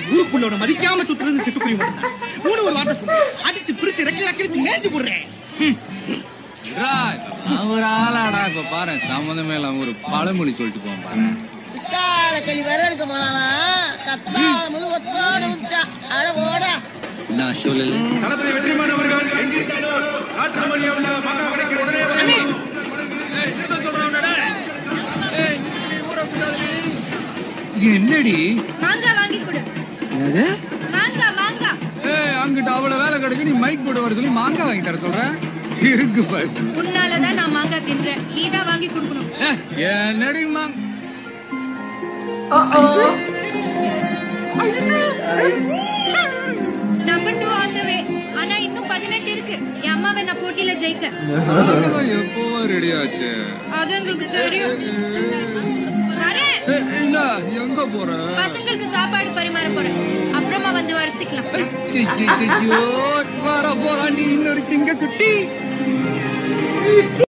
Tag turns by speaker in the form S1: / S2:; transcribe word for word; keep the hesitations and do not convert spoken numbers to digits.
S1: ஊருக்குள்ள உன மதிக்காம சுத்துறது சிட்டுக்குருவி மட்டும். மூணு ஒரு வார்த்தை சொல்லு, அடிச்சு பிரிச்சு ரெக்கையில கிழிச்சு மேய்ச்சி போடுறேன்.
S2: ஒரு ஆளாடா இப்ப பாரு, சம்மந்தமே இல்லாம ஒரு பழமொழி சொல்லிட்டு போவான். நான் சொல்லல.
S3: தளபதி வெற்றிமாறன் அவர்கள் எங்கிருந்தாலும் நாட்டுமணியா உள்ள மாங்காய் கடைக்கு உடனே வரணும்.
S2: என்னடி
S4: மாங்காய் வாங்கி கொடு. மாங்காய் மாங்காய்.
S2: ஏய், அங்கிட்ட அவ்வளவு வேலை கிடைக்கு, நீ மைக் போட்டு வர சொல்லி மாங்காய் வாங்கி தர சொல்ற? இருக்கு பாரு.
S4: உன்னாலதான் நான் மாங்காய் தின்றேன், நீதான் வாங்கி கொடுக்கணும்.
S2: என்னடி மாங்
S4: number two on the way. ஆனா இன்னும் பதினெட்டு இருக்கு. என் அம்மாவை நான் போட்டியில ஜெயிக்க.
S2: எப்போ ரெடி ஆச்சு?
S4: அது எங்களுக்கு தெரியும்.
S2: எங்க போற?
S4: பசங்களுக்கு சாப்பாடு பரிமாற போறேன். அப்புறமா வந்து வரிசைக்கலாம்.
S2: வர போறாண்டி இன்னொரு சிங்க குட்டி.